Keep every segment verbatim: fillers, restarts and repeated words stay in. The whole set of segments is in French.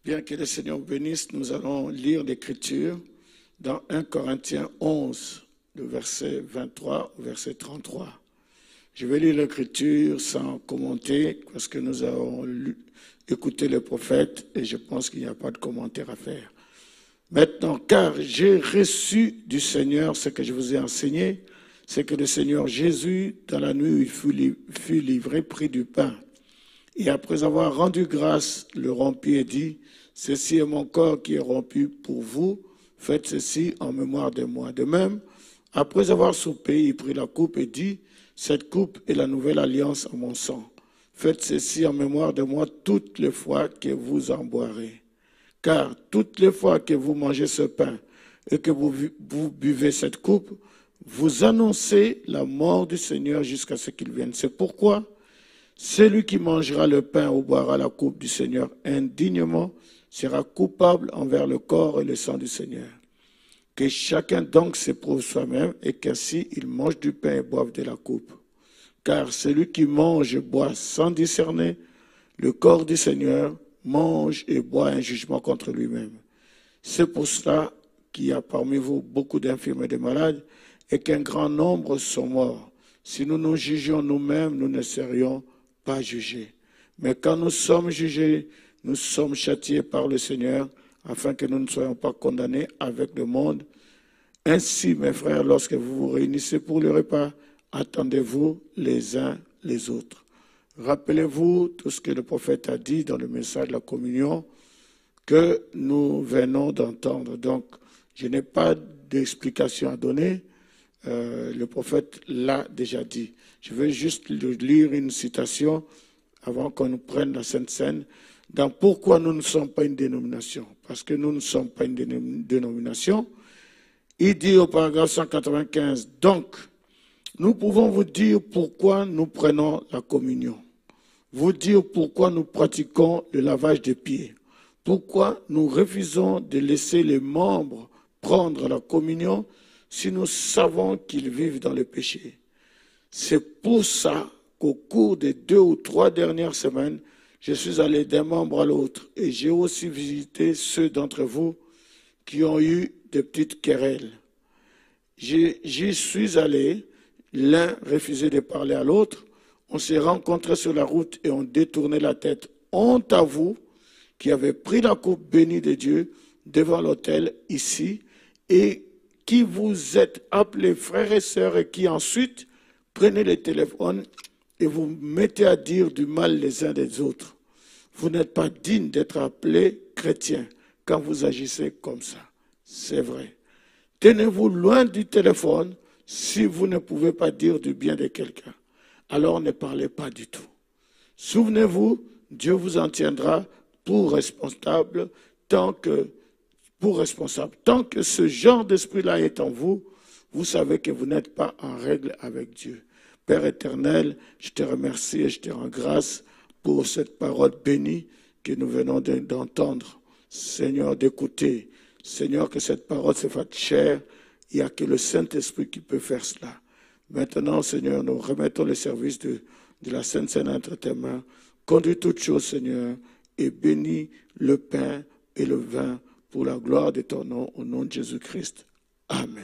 Bien que le Seigneur bénisse, nous allons lire l'Écriture dans un Corinthiens onze, le verset vingt-trois au verset trente-trois. Je vais lire l'Écriture sans commenter parce que nous avons lu, écouté le prophète et je pense qu'il n'y a pas de commentaire à faire. Maintenant, car j'ai reçu du Seigneur ce que je vous ai enseigné, c'est que le Seigneur Jésus, dans la nuit où il fut, fut livré, prit du pain. Et après avoir rendu grâce, le rompit et dit, « Ceci est mon corps qui est rompu pour vous, faites ceci en mémoire de moi. » De même, après avoir soupé, il prit la coupe et dit, « Cette coupe est la nouvelle alliance en mon sang. Faites ceci en mémoire de moi toutes les fois que vous en boirez. Car toutes les fois que vous mangez ce pain et que vous, vous buvez cette coupe, vous annoncez la mort du Seigneur jusqu'à ce qu'il vienne. C'est pourquoi celui qui mangera le pain ou boira la coupe du Seigneur indignement sera coupable envers le corps et le sang du Seigneur. Que chacun donc s'éprouve soi-même et qu'ainsi il mange du pain et boive de la coupe. Car celui qui mange et boit sans discerner le corps du Seigneur mange et boit un jugement contre lui-même. C'est pour cela qu'il y a parmi vous beaucoup d'infirmes et de malades et qu'un grand nombre sont morts. Si nous nous jugions nous-mêmes, nous ne serions pas jugés. Mais quand nous sommes jugés, nous sommes châtiés par le Seigneur afin que nous ne soyons pas condamnés avec le monde. Ainsi, mes frères, lorsque vous vous réunissez pour le repas, attendez-vous les uns les autres. Rappelez-vous tout ce que le prophète a dit dans le message de la communion que nous venons d'entendre. Donc, je n'ai pas d'explication à donner. Euh, le prophète l'a déjà dit. Je vais juste lire une citation avant qu'on nous prenne la Sainte Seine. Dans pourquoi nous ne sommes pas une dénomination. Parce que nous ne sommes pas une dénomination. Il dit au paragraphe cent quatre-vingt-quinze, donc, nous pouvons vous dire pourquoi nous prenons la communion. Vous dire pourquoi nous pratiquons le lavage des pieds. Pourquoi nous refusons de laisser les membres prendre la communion si nous savons qu'ils vivent dans le péché. C'est pour ça qu'au cours des deux ou trois dernières semaines, je suis allé d'un membre à l'autre et j'ai aussi visité ceux d'entre vous qui ont eu des petites querelles. J'y suis allé, l'un refusait de parler à l'autre, on s'est rencontrés sur la route et on détournait la tête. Honte à vous qui avez pris la coupe bénie de Dieu devant l'autel ici et qui vous êtes appelés frères et sœurs et qui ensuite prenez le téléphone et vous mettez à dire du mal les uns des autres. Vous n'êtes pas digne d'être appelés chrétiens quand vous agissez comme ça. C'est vrai. Tenez-vous loin du téléphone si vous ne pouvez pas dire du bien de quelqu'un. Alors ne parlez pas du tout. Souvenez-vous, Dieu vous en tiendra pour responsable tant que, pour responsable. Tant que ce genre d'esprit-là est en vous, vous savez que vous n'êtes pas en règle avec Dieu. Père éternel, je te remercie et je te rends grâce pour cette parole bénie que nous venons d'entendre. Seigneur, d'écouter. Seigneur, que cette parole se fasse chair. Il n'y a que le Saint-Esprit qui peut faire cela. Maintenant, Seigneur, nous remettons le service de, de la Sainte Seine entre tes mains. Conduis toutes choses, Seigneur, et bénis le pain et le vin pour la gloire de ton nom, au nom de Jésus-Christ. Amen.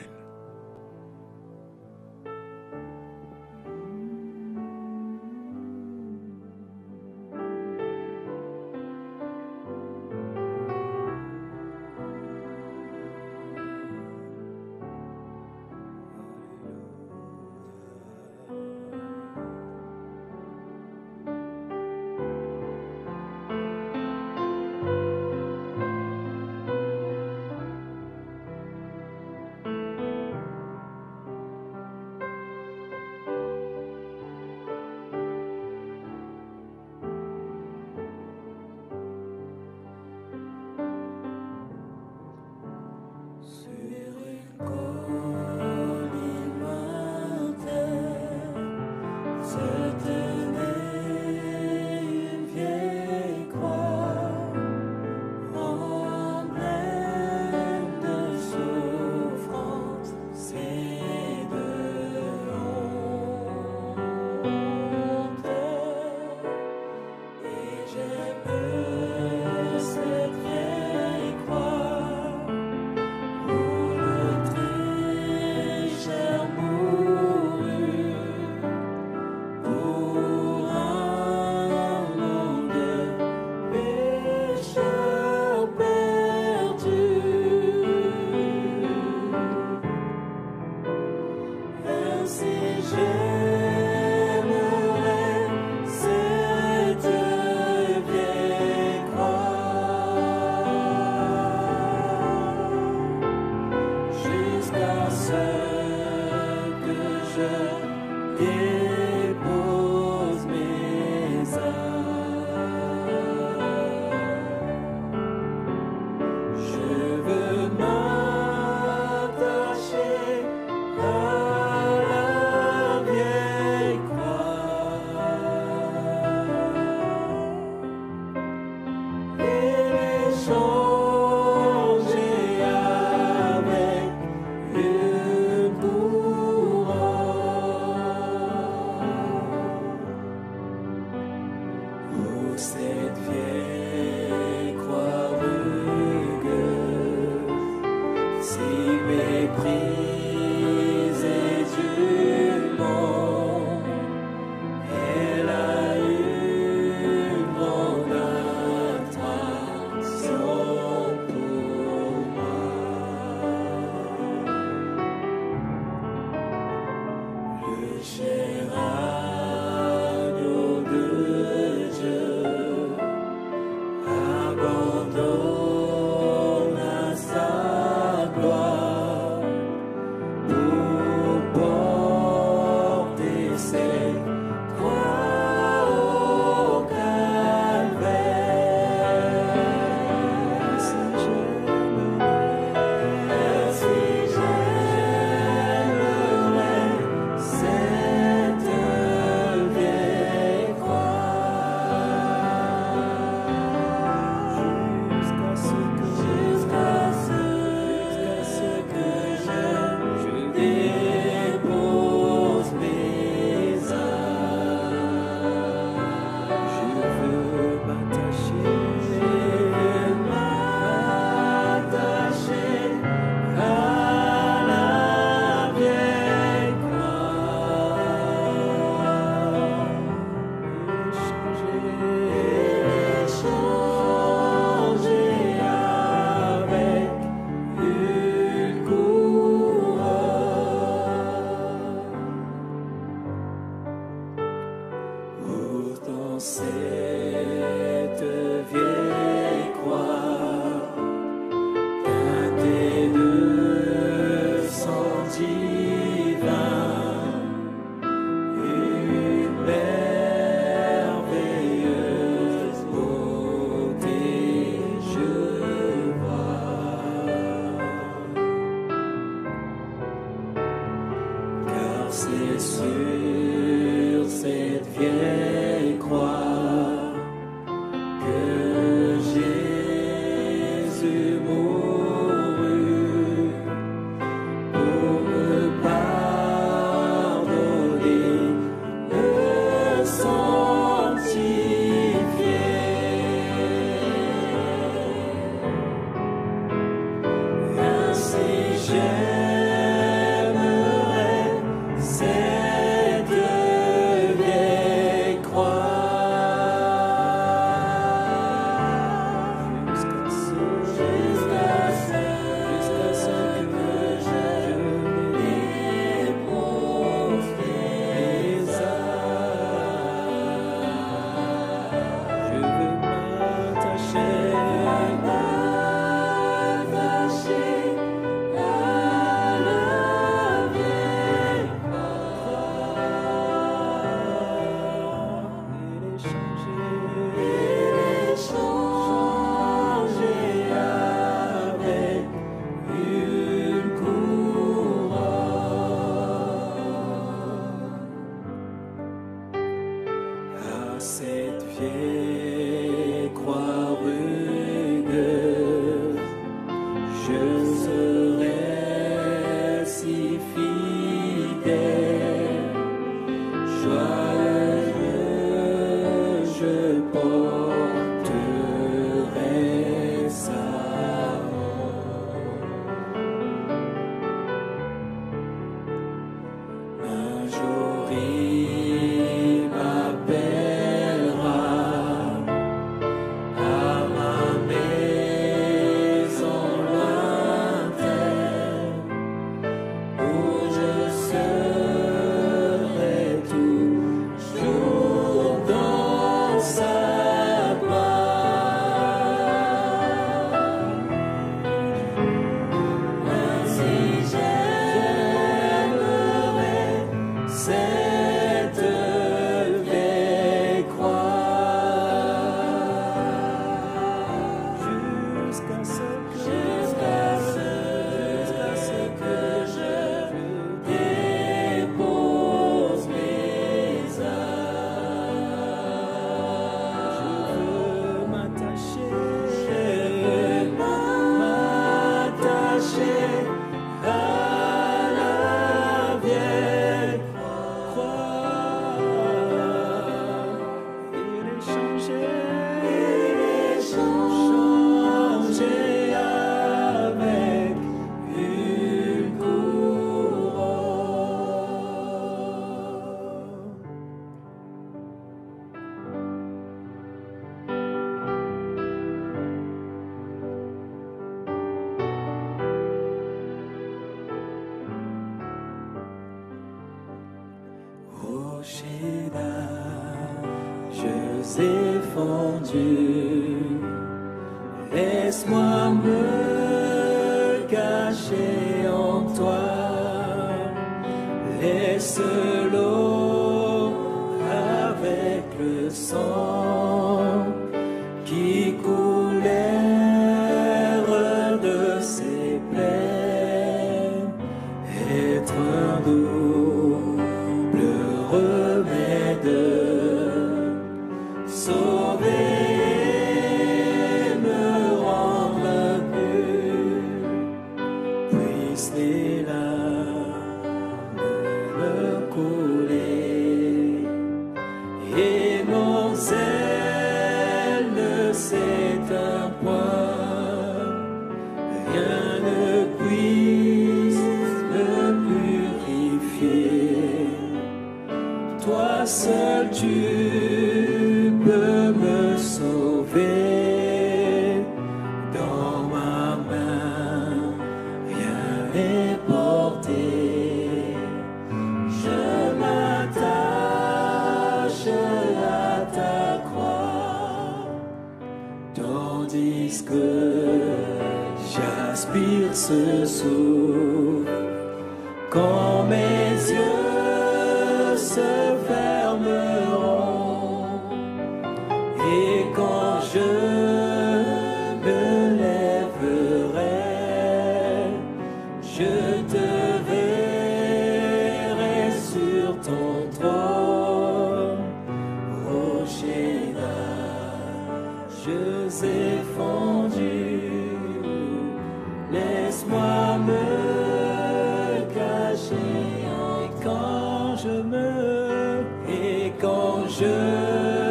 Cette vieille croix. J'ai fondu, laisse-moi me cacher en toi, laisse l'eau avec le sang qui coulait de ses plaies, être un double remède. Sauver, me rendre pur, puisse les larmes me couler, et mon zèle ne s'éteint point, rien ne puisse me purifier, toi seul tu peux me sauver, dans ma main rien n'est porté, je m'attache à ta croix, tandis que j'aspire ce souffle, quand mes yeux se fermeront. Et quand je me lèverai, je te verrai sur ton trône, rocher d'âges fondus. Laisse-moi me cacher, et quand je me, et quand je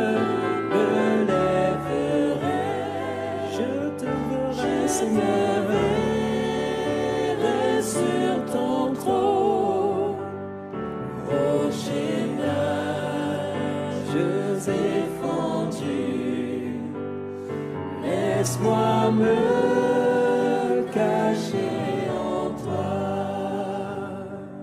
Seigneur, verrai sur ton trône, rocher d'âges fondus, laisse-moi me cacher en toi.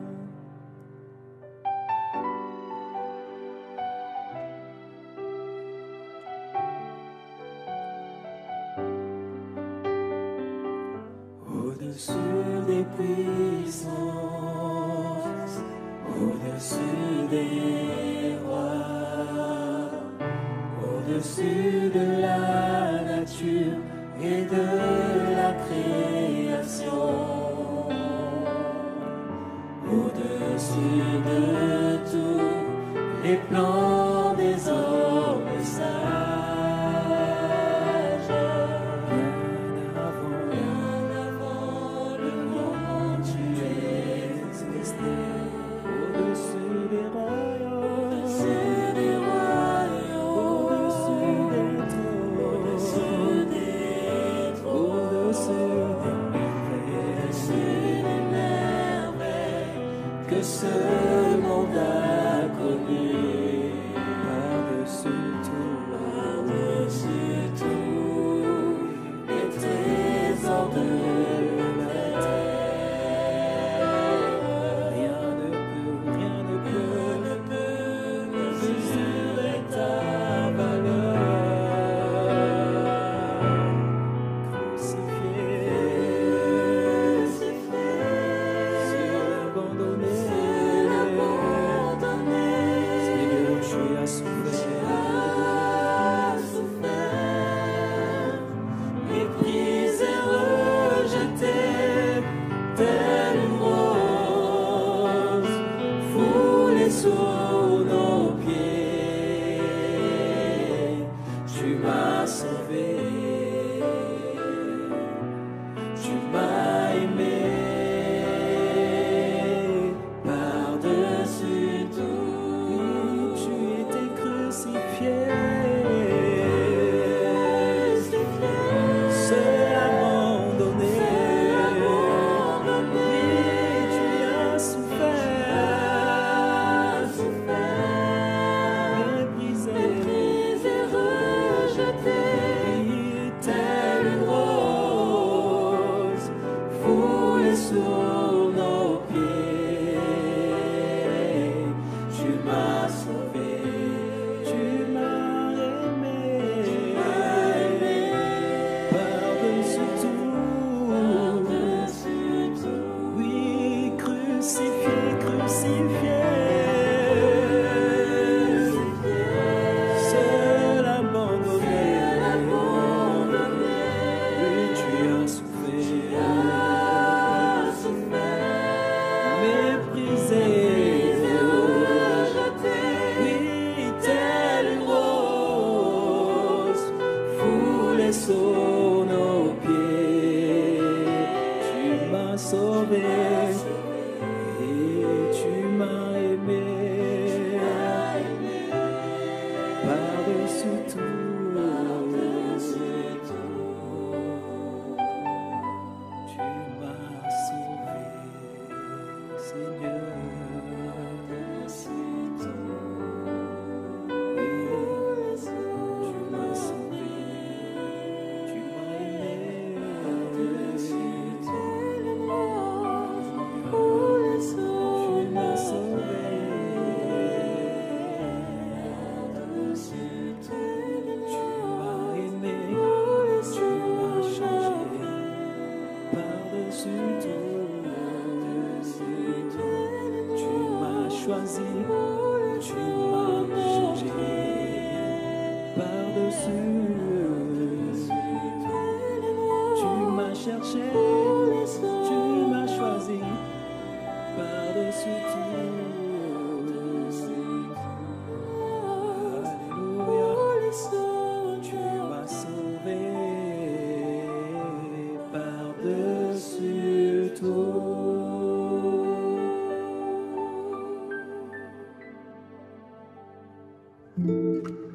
Au-dessus des puissances, au-dessus des rois, au-dessus de la nature et de la création, au-dessus de tous les plans des hommes sages. Que ce monde a connu, par-dessus tout, par-dessus tout, les trésors de la terre. Rien ne peut, rien ne peut, ne peut mesurer ta valeur. Crucifié, crucifié, sur l'abandonné. choisi, tu m'as changé par-dessus. Tu m'as cherché, tu m'as choisi par-dessus tout. Alléluia, tu m'as sauvé par-dessus tout.